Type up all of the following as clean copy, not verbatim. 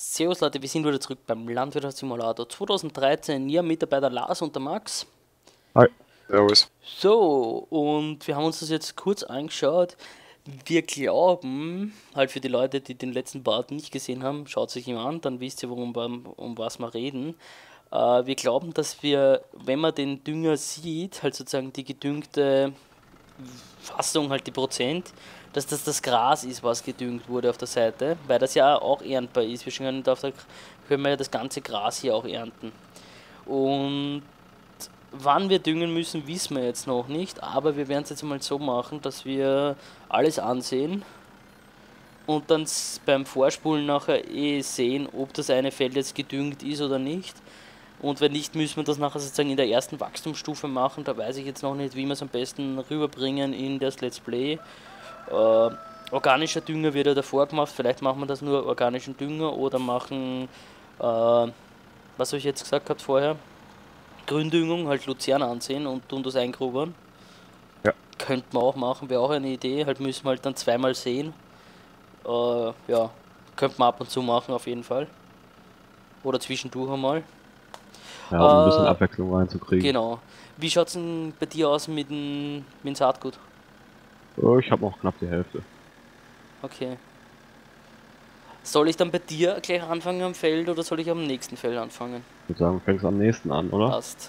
Servus Leute, wir sind wieder zurück beim Landwirtschaftssimulator 2013. Ihr Mitarbeiter Lars und der Max. Hi. Servus. So, und wir haben uns das jetzt kurz angeschaut. Wir glauben, halt für die Leute, die den letzten Part nicht gesehen haben, schaut sich ihn an, dann wisst ihr, um was wir reden. Wir glauben, dass wir, wenn man den Dünger sieht, halt sozusagen die gedüngte Fassung, halt die Prozent, dass das Gras ist, was gedüngt wurde auf der Seite, weil das ja auch erntbar ist. Können wir ja das ganze Gras hier auch ernten. Und wann wir düngen müssen, wissen wir jetzt noch nicht, aber wir werden es jetzt mal so machen, dass wir alles ansehen und dann beim Vorspulen nachher sehen, ob das eine Feld jetzt gedüngt ist oder nicht. Und wenn nicht, müssen wir das nachher sozusagen in der ersten Wachstumsstufe machen. Da weiß ich jetzt noch nicht, wie wir es am besten rüberbringen in das Let's Play. Organischer Dünger wird ja davor gemacht. Vielleicht machen wir das nur organischen Dünger oder machen, was habe ich jetzt gesagt gehabt vorher? Gründüngung, halt Luzern ansehen und tun das eingrubern. Ja. Könnte man auch machen, wäre auch eine Idee. Halt müssen wir halt dann zweimal sehen. Ja, könnte man ab und zu machen auf jeden Fall. Oder zwischendurch einmal. Ja, um ein bisschen Abwechslung reinzukriegen. Genau. Wie schaut es denn bei dir aus mit dem Saatgut? Ich habe noch knapp die Hälfte. Okay. Soll ich dann bei dir gleich anfangen am Feld oder soll ich am nächsten Feld anfangen? Ich würde sagen, du fängst am nächsten an, oder? Passt.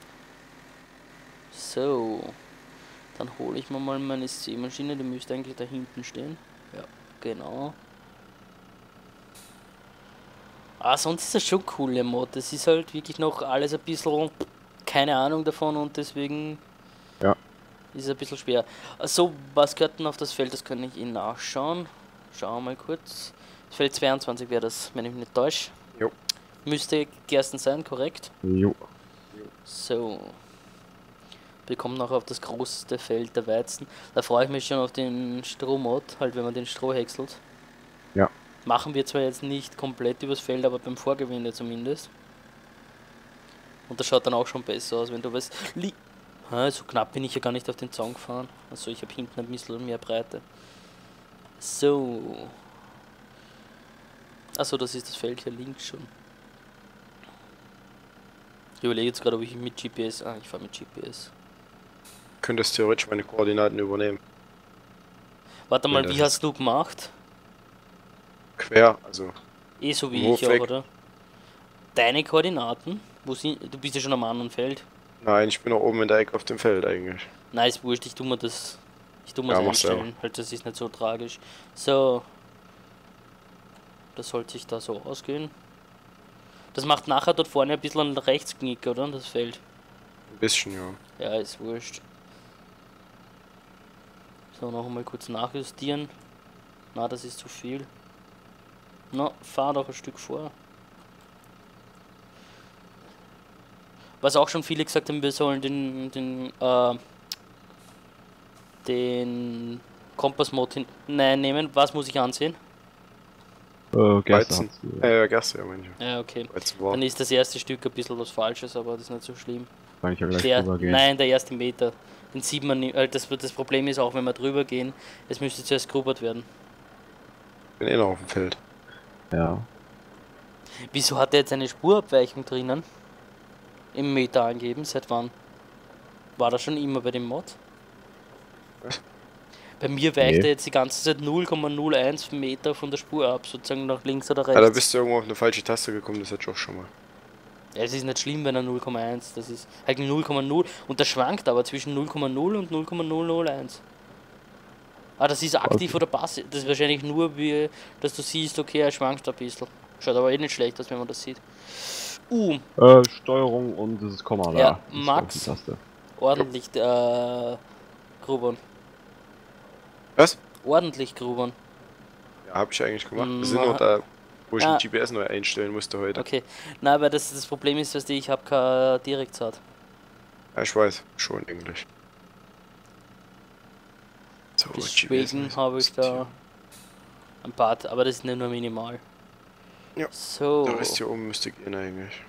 So. Dann hole ich mir mal meine Sämaschine, die müsste eigentlich da hinten stehen. Ja, genau. Sonst ist das schon cool, der Mod. Das ist halt wirklich noch alles ein bisschen keine Ahnung davon und deswegen Ja. ist es ein bisschen schwer. Also, was gehört denn auf das Feld? Das kann ich Ihnen nachschauen. Schauen wir mal kurz. Das Feld 22 wäre das, wenn ich mich nicht täusche. Jo. Müsste Gersten sein, korrekt? Jo. So. Wir kommen noch auf das größte Feld der Weizen. Da freue ich mich schon auf den Strohmod, halt wenn man den Stroh häckselt. Ja. Machen wir zwar jetzt nicht komplett übers Feld, aber beim Vorgewinde zumindest. Und das schaut dann auch schon besser aus, wenn du weißt. So knapp bin ich ja gar nicht auf den Zaun gefahren. Also ich habe hinten ein bisschen mehr Breite. So. Achso, das ist das Feld hier links schon. Ich überlege jetzt gerade, ob ich mit GPS... ich fahre mit GPS. Könntest theoretisch meine Koordinaten übernehmen. Warte mal, wie hast du gemacht? Quer, also... So wie ich auch, oder? Deine Koordinaten? Wo sind... Du bist ja schon am anderen Feld. Nein, ich bin noch oben in der Ecke auf dem Feld eigentlich. Nein, ist wurscht, ich tu mir das einstellen. Halt, das ist nicht so tragisch. So. Das sollte sich da so ausgehen. Das macht nachher dort vorne ein bisschen einen Rechtsknick, oder? Das Feld. Ein bisschen, ja. Ja, ist wurscht. So, noch einmal kurz nachjustieren. Na, das ist zu viel. Na, fahr doch ein Stück vor. Was auch schon viele gesagt haben, wir sollen den Kompassmod nehmen. Was muss ich ansehen? Gerste. Gerste, ja, meine ich. Ja, okay. Dann ist das erste Stück ein bisschen was Falsches, aber das ist nicht so schlimm. Kann ich ja gleich drüber gehen. Nein, der erste Meter. Den sieht man nicht. Das Problem ist auch, wenn wir drüber gehen, es müsste zuerst grubbert werden. Bin noch auf dem Feld. Ja. Wieso hat er jetzt eine Spurabweichung drinnen? Im Meter angeben? Seit wann? War das schon immer bei dem Mod? Was? Bei mir weicht er jetzt die ganze Zeit 0,01 Meter von der Spur ab, sozusagen nach links oder rechts. Ja, da bist du irgendwo auf eine falsche Taste gekommen, das hätte ich auch schon mal. Ja, es ist nicht schlimm, wenn er 0,1, das ist halt 0,0 und das schwankt aber zwischen 0,0 und 0,001. Das ist aktiv oder passiv, das ist wahrscheinlich nur, dass du siehst, okay, er schwankt ein bisschen. Schaut aber nicht schlecht aus, wenn man das sieht. Steuerung und dieses Komma da. Ja, Max, ordentlich grubern. Was? Ordentlich grubern. Ja, hab ich eigentlich gemacht. Wir sind noch da, wo ich ein GPS neu einstellen musste heute. Okay, nein, weil das Problem ist, dass ich habe kein Direktsaat. Ja, ich weiß, schon Englisch. So, deswegen habe ich da ein paar, aber das ist nicht nur minimal. Ja, so. Der Rest hier oben müsste gehen eigentlich.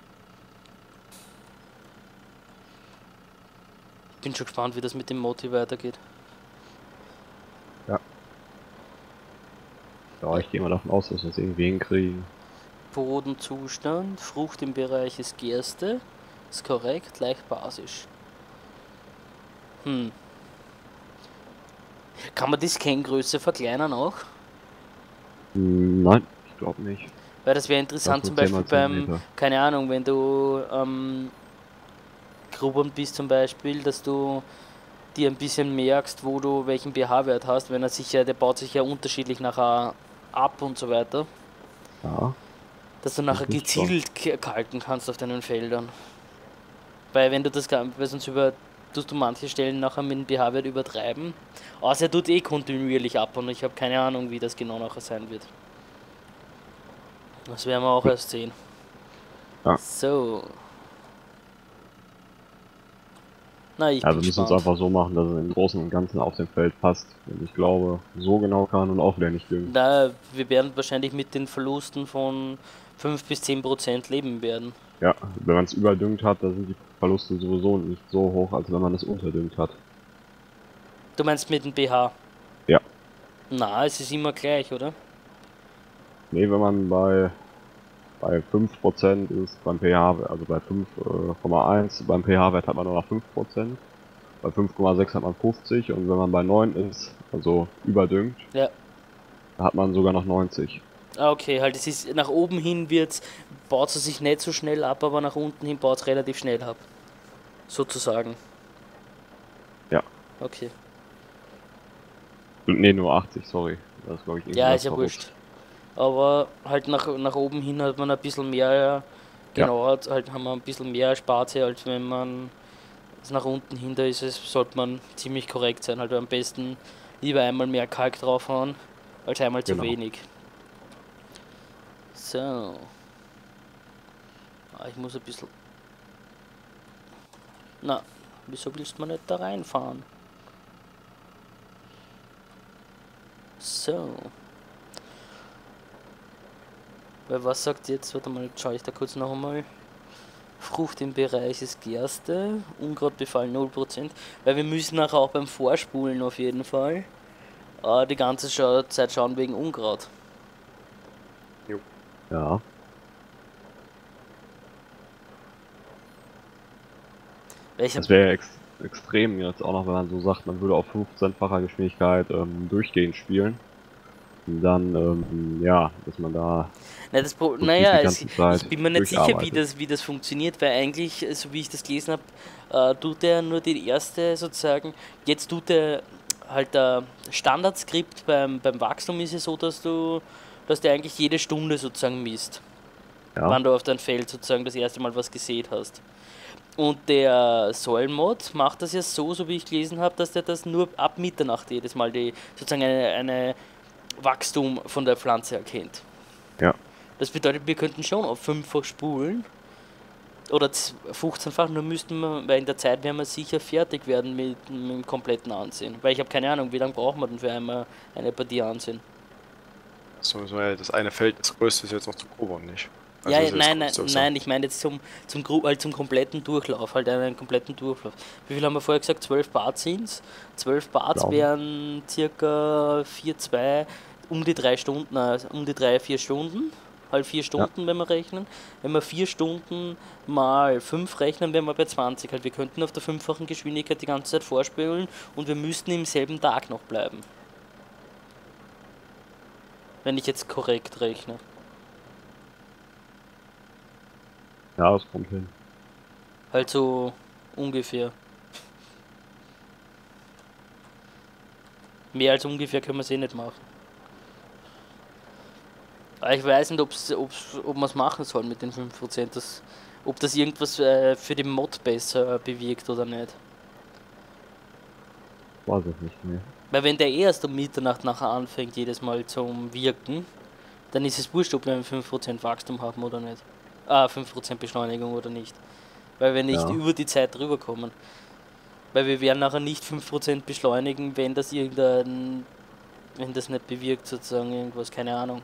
Ich bin schon gespannt, wie das mit dem Moti weitergeht. Ja. Ja, ich gehe mal davon aus, dass wir es irgendwie hinkriegen. Bodenzustand, Frucht im Bereich ist Gerste. Ist korrekt, leicht basisch. Kann man die Scangröße verkleinern auch? Nein, ich glaube nicht. Weil das wäre interessant zum Beispiel beim, keine Ahnung, wenn du Grubbern bist zum Beispiel, dass du dir ein bisschen merkst, wo du welchen pH-Wert hast, wenn er sich ja, der baut sich ja unterschiedlich nachher ab und so weiter. Ja. Dass du nachher gezielt kalken kannst auf deinen Feldern. Weil wenn du das, weil sonst tust du manche Stellen nachher mit dem pH-Wert übertreiben. Außer er tut eh kontinuierlich ab und ich habe keine Ahnung, wie das genau nachher sein wird. Das werden wir auch erst sehen. Ja. So. Na, ich Also bin müssen es einfach so machen, dass es im Großen und Ganzen auf dem Feld passt. Und ich glaube, so genau kann man auch wieder nicht düngen. Na, wir werden wahrscheinlich mit den Verlusten von 5 bis 10% leben werden. Ja, wenn man es überdüngt hat, da sind die Verluste sowieso nicht so hoch, als wenn man es unterdüngt hat. Du meinst mit dem pH? Ja. Na, es ist immer gleich, oder? Nee, wenn man bei 5% ist beim pH, also bei 5,1 beim pH-Wert hat man nur noch 5%, bei 5,6 hat man 50 und wenn man bei 9 ist, also überdüngt, ja, da hat man sogar noch 90. Ah, okay, halt es ist nach oben hin baut es sich nicht so schnell ab, aber nach unten hin baut es relativ schnell ab. Sozusagen. Ja. Okay. Nee, nur 80, sorry. Das ist, glaube ich, Ja, ist ja wurscht. Aber halt nach oben hin hat man ein bisschen mehr, genauer, halt haben wir ein bisschen mehr Sparte, als wenn man nach unten hin da ist, sollte man ziemlich korrekt sein. Halt am besten lieber einmal mehr Kalk draufhauen, als einmal zu wenig. So. Ich muss ein bisschen... Na, wieso willst du nicht da reinfahren? So. Weil was sagt jetzt, warte mal, schaue ich da kurz noch einmal. Frucht im Bereich ist Gerste, Unkrautbefall 0%. Weil wir müssen nachher auch beim Vorspulen auf jeden Fall die ganze Zeit schauen wegen Unkraut. Jo. Ja. Das wäre ja extrem jetzt auch noch, wenn man so sagt, man würde auf 15-facher Geschwindigkeit durchgehend spielen. Und dann, ja, dass man da... ich bin mir nicht sicher, wie das funktioniert, weil eigentlich, so wie ich das gelesen habe, tut er nur die erste sozusagen, jetzt tut er halt der Standardskript beim Wachstum ist es so, dass der eigentlich jede Stunde sozusagen misst. Ja. Wann du auf dein Feld sozusagen das erste Mal was gesät hast. Und der Soil-Mod macht das ja so wie ich gelesen habe, dass der das nur ab Mitternacht jedes Mal sozusagen eine Wachstum von der Pflanze erkennt. Ja. Das bedeutet, wir könnten schon auf 5-fach spulen oder 15-fach, nur müssten wir, weil in der Zeit werden wir sicher fertig werden mit dem kompletten Ansehen. Weil ich habe keine Ahnung, wie lange brauchen wir denn für einmal eine Partie Ansehen? So, das eine Feld, das größte ist jetzt noch zu Grubbern, nicht? Also ja, nein, ich meine jetzt zum kompletten Durchlauf, halt einen kompletten Durchlauf. Wie viel haben wir vorher gesagt? 12 Bart sind es. 12 Bart wären circa 4,2, um die 3 Stunden, um die 3-4 Stunden. Halt 4 Stunden, wenn wir rechnen. Wenn wir 4 Stunden mal 5 rechnen, wären wir bei 20. Halt, wir könnten auf der 5-fachen Geschwindigkeit die ganze Zeit vorspülen und wir müssten im selben Tag noch bleiben. Wenn ich jetzt korrekt rechne. Ja, das kommt hin. Halt so ungefähr. Mehr als ungefähr können wir es eh nicht machen. Aber ich weiß nicht, ob man es machen soll mit den 5%. Ob das irgendwas für den Mod besser bewirkt oder nicht. Weiß ich nicht mehr. Weil wenn der erst um Mitternacht nachher anfängt, jedes Mal zum Wirken, dann ist es wurscht, ob wir 5% Wachstum haben oder nicht. 5% Beschleunigung oder nicht. Weil wir nicht über die Zeit drüber kommen. Weil wir werden nachher nicht 5% beschleunigen, wenn das nicht bewirkt, sozusagen irgendwas, keine Ahnung.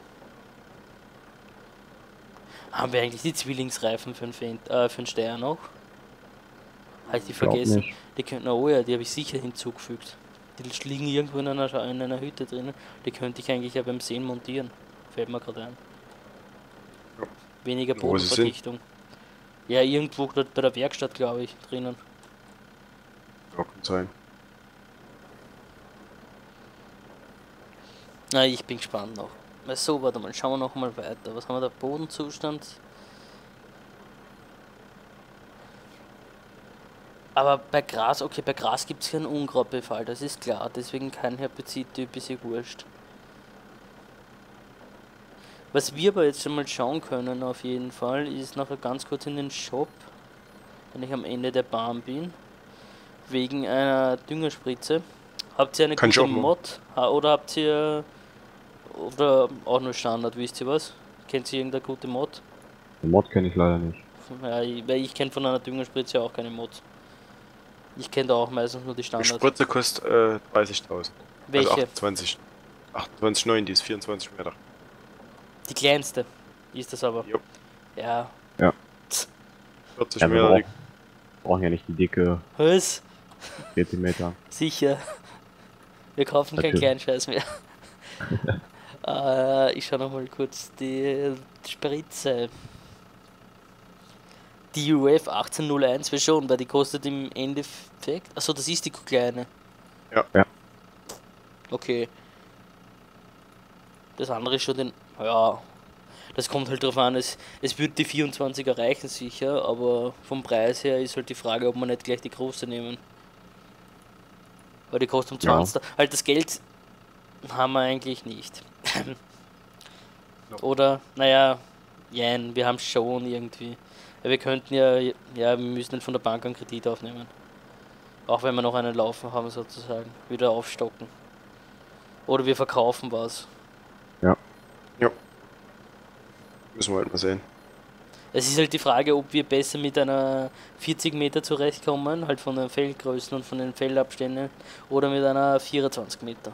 Haben wir eigentlich die Zwillingsreifen für den Steier noch? Habe ich die vergessen? Die könnten, oh ja, die habe ich sicher hinzugefügt. Die liegen irgendwo in einer Hütte drinnen. Die könnte ich eigentlich ja beim Sehen montieren. Fällt mir gerade ein. Ja. Weniger Wo sie sind? Bodenverdichtung. Ja, irgendwo dort bei der Werkstatt, glaube ich, drinnen. Ja, kann sein. Na, ich bin gespannt noch. So, warte mal, schauen wir noch mal weiter. Was haben wir da? Bodenzustand. Aber bei Gras, okay, bei Gras gibt es keinen Unkrautbefall, das ist klar. Deswegen kein Herbizidtyp, ist eh wurscht. Was wir aber jetzt schon mal schauen können, auf jeden Fall, ist nachher ganz kurz in den Shop, wenn ich am Ende der Bahn bin, wegen einer Düngerspritze. Habt ihr eine Kann ich gute auch machen. Mod? Oder habt ihr, oder auch nur Standard, wisst ihr was? Kennt ihr irgendeine gute Mod? Den Mod kenne ich leider nicht. Ja, weil ich kenne von einer Düngerspritze auch keine Mod. Ich kenne da auch meistens nur die Die Standard. Spritze kostet 30.000. Welche? Also 28. 28,9, die ist 24 Meter. Die kleinste ist das aber. Jo. Ja. 40 Ja, wir Meter. brauchen ja nicht die dicke Was? 40 Meter. Sicher. Wir kaufen keinen Natürlich. kleinen Scheiß mehr. Ich schau noch mal kurz die Spritze. Die UF 1801 wäre schon, weil die kostet im Endeffekt. Achso, das ist die kleine. Ja. Okay. Das andere ist schon den. Ja. Das kommt halt drauf an, es wird die 24 erreichen sicher, aber vom Preis her ist halt die Frage, ob man nicht gleich die große nehmen. Weil die kostet um 20. Halt das Geld haben wir eigentlich nicht. No. Oder, naja, jein, wir haben schon irgendwie. Ja, wir könnten ja, wir müssen dann von der Bank einen Kredit aufnehmen. Auch wenn wir noch einen laufen haben sozusagen. Wieder aufstocken. Oder wir verkaufen was. Müssen wir halt mal sehen. Es ist halt die Frage, ob wir besser mit einer 40 Meter zurechtkommen, halt von den Feldgrößen und von den Feldabständen, oder mit einer 24 Meter.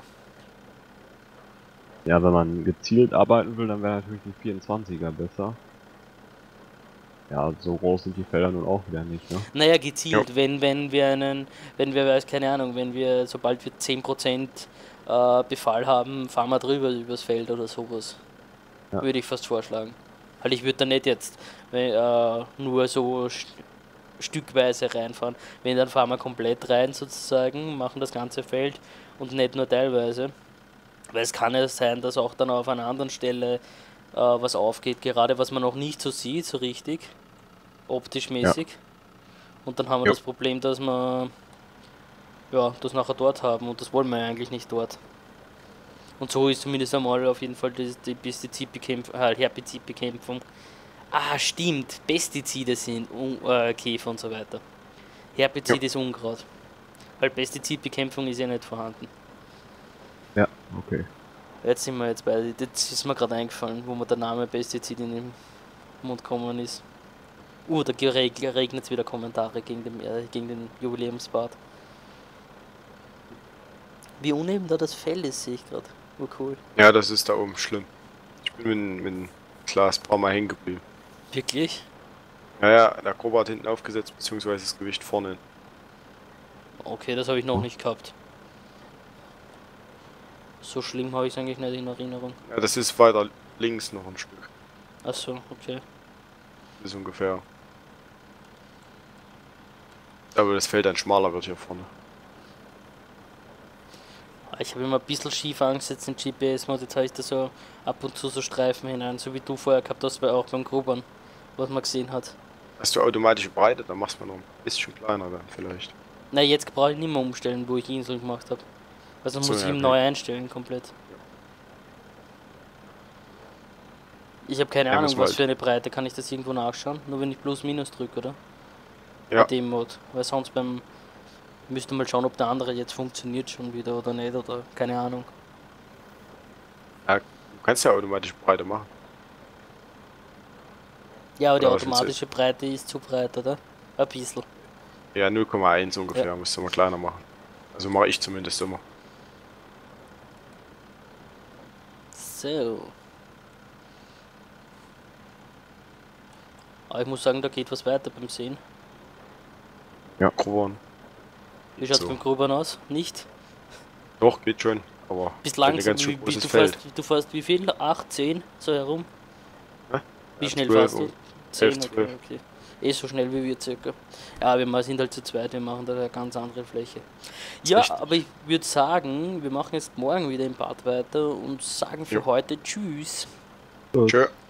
Ja, wenn man gezielt arbeiten will, dann wäre natürlich die 24er besser. Ja, so groß sind die Felder nun auch wieder nicht, ne? Naja, gezielt, wenn wir, weiß keine Ahnung, wenn wir, sobald wir 10% Befall haben, fahren wir drüber übers Feld oder sowas. Ja. Würde ich fast vorschlagen. Halt, ich würde da nicht jetzt nur so stückweise reinfahren. Wenn, dann fahren wir komplett rein sozusagen, machen das ganze Feld und nicht nur teilweise. Weil es kann ja sein, dass auch dann auf einer anderen Stelle was aufgeht, gerade was man noch nicht so sieht, so richtig, optisch mäßig. Und dann haben wir Ja. das Problem, dass wir das nachher dort haben und das wollen wir ja eigentlich nicht dort. Und so ist zumindest einmal auf jeden Fall die Herbizidbekämpfung. Ah, stimmt, Pestizide sind Käfer und so weiter. Herbizid ist Unkraut. Weil Pestizidbekämpfung ist ja nicht vorhanden. Ja, okay. Jetzt sind wir jetzt bei, jetzt ist mir gerade eingefallen, wo mir der Name Pestizid in den Mund gekommen ist. Da regnet es wieder Kommentare gegen den Jubiläumsbart. Wie uneben da das Fell ist, sehe ich gerade. Oh, cool. Ja, das ist da oben schlimm. Ich bin mit dem Glas ein paar Mal hängen geblieben. Wirklich? Naja, der Grobe hat hinten aufgesetzt, beziehungsweise das Gewicht vorne. Okay, das habe ich noch nicht gehabt. So schlimm habe ich es eigentlich nicht in Erinnerung. Ja, das ist weiter links noch ein Stück. Achso, okay. Das ist ungefähr. Aber das Feld dann schmaler wird hier vorne. Ich habe immer ein bisschen schief angesetzt im GPS-Mode, jetzt habe ich da so ab und zu so Streifen hinein, so wie du vorher gehabt hast, auch beim Grubern, was man gesehen hat. Hast du automatische Breite, dann machst du noch ein bisschen kleiner dann vielleicht. Na, jetzt brauche ich nicht mehr umstellen, wo ich Insel gemacht habe. Also So, muss ich ja, ihm okay. neu einstellen, komplett. Ich habe keine Ja, Ahnung, müssen wir was halt- für eine Breite, kann ich das irgendwo nachschauen? Nur wenn ich Plus-Minus drücke, oder? Ja. Bei dem Mod. Weil sonst müsste mal schauen, ob der andere jetzt funktioniert schon wieder oder nicht, oder keine Ahnung. Du kannst ja automatische Breite machen. Ja, aber die Oder was willst du automatische Breite ist zu breit, oder? Ein bisschen. Ja, 0,1 ungefähr, Ja. musst du mal kleiner machen. Also mache ich zumindest immer. So. Aber ich muss sagen, da geht was weiter beim Sehen. Grubern. Wie schaut's So. beim Grubern aus? Nicht? Doch, geht schon. Aber Bist schon ein langsam. ganz schön großes Du Feld. fährst wie viel? 8, 10? So herum? Wie schnell 12 fährst du? und 10, 11, 12. okay. Eh so schnell wie wir circa. Ja, wir sind halt zu zweit, wir machen da eine ganz andere Fläche. Ja, Richtig. aber ich würde sagen, wir machen jetzt morgen wieder im Bad weiter und sagen für Jo. heute Tschüss. Gut. Tschö.